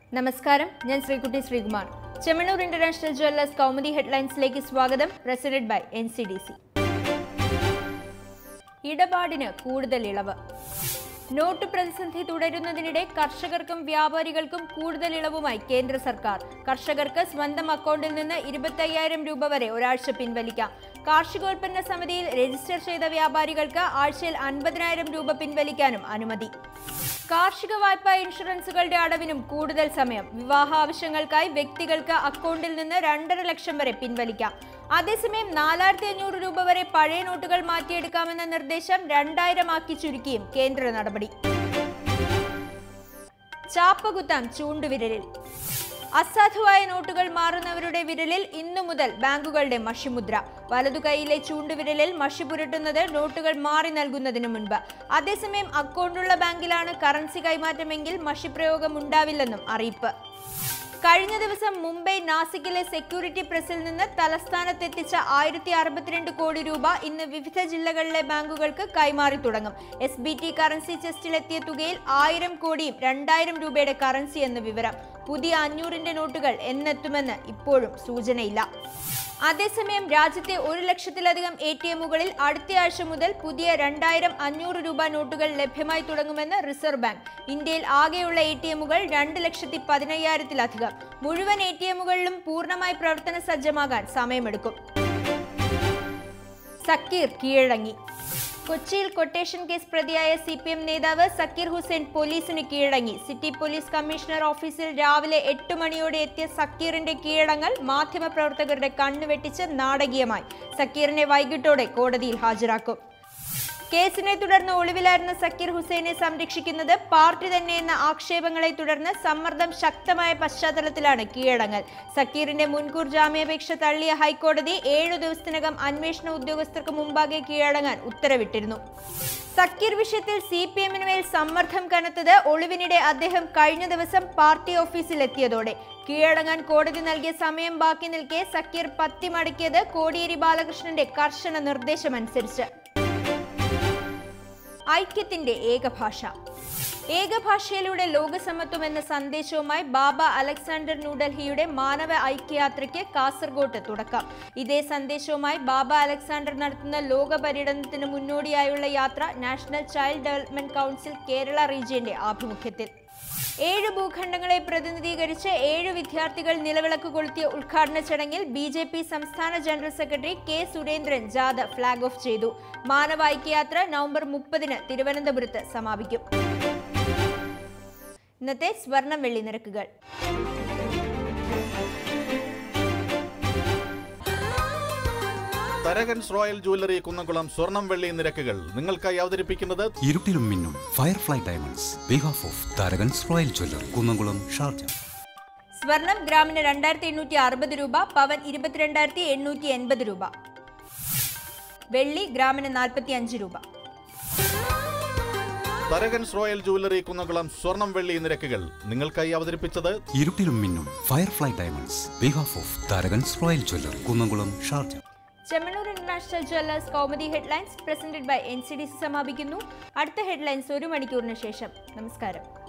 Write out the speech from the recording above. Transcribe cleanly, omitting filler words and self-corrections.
നമസ്കാരം, ഞാൻ Sreekutty Sreekumar. Chemmanur international jewellers Kaumudi ഹെഡ്ലൈൻസിലേക്ക് സ്വാഗതം. Presented by NCDC. ഇടപാടിന് കൂടുതൽ ഇളവ്. നോട്ട് പ്രതിസന്ധി തുടരുന്നതിനിടെ കർഷകർക്കും വ്യാപാരികൾക്കും കൂടുതൽ ഇളവുമായി കേന്ദ്ര സർക്കാർ. കർഷകർക്ക് സ്വന്തം അക്കൗണ്ടിൽ നിന്ന് 25,000 രൂപ വരെ ഒരാഴ്ച പിൻവലിക്കാം. കാർഷികോൽപ്പന്ന സമിതിയിൽ രജിസ്റ്റർ ചെയ്ത വ്യാപാരികൾക്ക് ആഴ്ചയിൽ 50,000 രൂപ പിൻവലിക്കാനും അനുമതി. കാർഷിക വായ്പാ ഇൻഷുറൻസുകളുടെ അടവിനും കൂടുതൽ സമയം. വിവാഹ ആവശ്യങ്ങൾക്കായി വ്യക്തികൾക്ക് അക്കൗണ്ടിൽ നിന്ന് 2.5 ലക്ഷം വരെ പിൻവലിക്കാം. അതേസമയം 4,500 രൂപ വരെ പഴയ നോട്ടുകൾ മാറ്റിയെടുക്കാമെന്ന നിർദ്ദേശം 2,000 ആക്കി ചുരുക്കിയും കേന്ദ്ര നടപടി. ചാപ്പകുത്താം ചൂണ്ടുവിരലിൽ. അസാധുവായ നോട്ടുകൾ മാറുന്നവരുടെ വിരലിൽ ഇന്നു മുതൽ ബാങ്കുകളുടെ മഷിമുദ്ര. വലതു കൈയിലെ ചൂണ്ടുവിരലിൽ മഷി പുരട്ടുന്നത് നോട്ടുകൾ മാറി നൽകുന്നതിന് മുൻപ്. അതേസമയം അക്കൗണ്ടുള്ള ബാങ്കിലാണ് കറൻസി കൈമാറ്റമെങ്കിൽ മഷി പ്രയോഗം ഉണ്ടാവില്ലെന്നും അറിയിപ്പ്. കഴിഞ്ഞ ദിവസം മുംബൈ നാസിക്കിലെ സെക്യൂരിറ്റി പ്രസിൽ നിന്ന് തലസ്ഥാനത്തെത്തിച്ച 1,062 കോടി രൂപ ഇന്ന് വിവിധ ജില്ലകളിലെ ബാങ്കുകൾക്ക് കൈമാറി തുടങ്ങും. SBT കറൻസി ചെസ്റ്റിലെത്തിയ തുകയിൽ 1,000 കോടിയും 2,000 രൂപയുടെ കറൻസി എന്ന വിവരം. പുതിയ 500ന്റെ നോട്ടുകൾ എന്നെത്തുമെന്ന് ഇപ്പോഴും സൂചനയില്ല. അതേസമയം രാജ്യത്തെ 1 ലക്ഷത്തിലധികം ATMകളിൽ അടുത്തയാഴ്ച മുതൽ പുതിയ 2,000, 500 രൂപ നോട്ടുകൾ ലഭ്യമായി തുടങ്ങുമെന്ന് റിസർവ് ബാങ്ക്. ഇന്ത്യയിൽ ആകെയുള്ള ATMകൾ 2,15,000-ലധികം. മുഴുവൻ ATMകളിലും പൂർണ്ണമായി പ്രവർത്തന സജ്ജമാകാൻ സമയമെടുക്കും. സക്കീർ കീഴടങ്ങി. കൊച്ചിയിൽ കൊട്ടേഷൻ കേസ് പ്രതിയായ CPM നേതാവ് സക്കീർ ഹുസൈൻ പോലീസിന് കീഴടങ്ങി. സിറ്റി പോലീസ് കമ്മീഷണർ ഓഫീസിൽ രാവിലെ 8 മണിയോടെ എത്തിയ സക്കീറിന്റെ കീഴടങ്ങൽ മാധ്യമപ്രവർത്തകരുടെ കണ്ണുവെട്ടിച്ച് നാടകീയമായി. സക്കീറിനെ വൈകിട്ടോടെ കോടതിയിൽ ഹാജരാക്കും. കേസിനെ തുടർന്ന് ഒളിവിലായിരുന്ന സക്കീർ ഹുസൈനെ സംരക്ഷിക്കുന്നത് പാർട്ടി തന്നെയെന്ന ആക്ഷേപങ്ങളെ തുടർന്ന് സമ്മർദ്ദം ശക്തമായ പശ്ചാത്തലത്തിലാണ് കീഴടങ്ങൽ. സക്കീറിന്റെ മുൻകൂർ ജാമ്യാപേക്ഷ തള്ളിയ ഹൈക്കോടതി 7 ദിവസത്തിനകം അന്വേഷണ ഉദ്യോഗസ്ഥർക്ക് മുമ്പാകെ കീഴടങ്ങാൻ ഉത്തരവിട്ടിരുന്നു. സക്കീർ വിഷയത്തിൽ CPMന് മേൽ സമ്മർദ്ദം കനത്തത് ഒളിവിനിടെ അദ്ദേഹം കഴിഞ്ഞ ദിവസം പാർട്ടി ഓഫീസിൽ എത്തിയതോടെ. കീഴടങ്ങാൻ കോടതി നൽകിയ സമയം ബാക്കി നിൽക്കെ സക്കീർ പത്തി മടക്കിയത് കോടിയേരി ബാലകൃഷ്ണന്റെ കർശന നിർദ്ദേശമനുസരിച്ച്. ഐക്യത്തിന്റെ ഏകഭാഷ. ഏകഭാഷയിലൂടെ ലോകസമത്വം എന്ന സന്ദേശവുമായി ബാബ അലക്സാണ്ടർ ന്യൂഡൽഹിയുടെ മാനവ ഐക്യയാത്രയ്ക്ക് കാസർഗോട്ട് തുടക്കം. ഇതേ സന്ദേശവുമായി ബാബ അലക്സാണ്ടർ നടത്തുന്ന ലോക പര്യടനത്തിന് മുന്നോടിയായുള്ള യാത്ര national child development council Kerala റീജിയന്റെ ആഭിമുഖ്യത്തിൽ. 7 ഭൂഖണ്ഡങ്ങളെ പ്രതിനിധീകരിച്ച് 7 വിദ്യാർത്ഥികൾ നിലവിളക്ക് കൊളുത്തിയ ഉദ്ഘാടന ചടങ്ങിൽ BJP സംസ്ഥാന ജനറൽ സെക്രട്ടറി K. സുരേന്ദ്രൻ ജാഥ ഫ്ളാഗ് ഓഫ് ചെയ്തു. മാനവ ഐക്യയാത്ര നവംബർ 30-ന് തിരുവനന്തപുരത്ത് സമാപിക്കും. ഇന്നത്തെ സ്വർണം വെള്ളി നിരക്കുകൾ. തരകൻസ് റോയൽ ജ്വല്ലറി കുന്നംകുളം സ്വർണം വെള്ളി നിരക്കുകൾ നിങ്ങൾക്കായി അവതരിപ്പിക്കുന്നത് ഇരുട്ടിലും മിന്നും Firefly diamonds behalf of Tharakan's royal jewellery Kunnamkulam Sharjah. സ്വർണം ഗ്രാമിന് 2,860 രൂപ, പവൻ 22,880 രൂപ. വെള്ളി ഗ്രാമിന് 45 രൂപ. തരകൻസ് റോയൽ ജ്വല്ലറി കുന്നംകുളം സ്വർണം വെള്ളി നിരക്കുകൾ നിങ്ങൾക്കായി അവതരിപ്പിച്ചത് ഇരുട്ടിലും മിന്നും Firefly diamonds behalf of Tharakan's royal jewellery Kunnamkulam Sharjah. Chemmanur international jewellers Kaumudi headlines presented by NCDC സമാപിക്കുന്നു. അടുത്ത ഹെഡ്ലൈൻസ് 1 മണിക്കൂറിന് ശേഷം. നമസ്കാരം.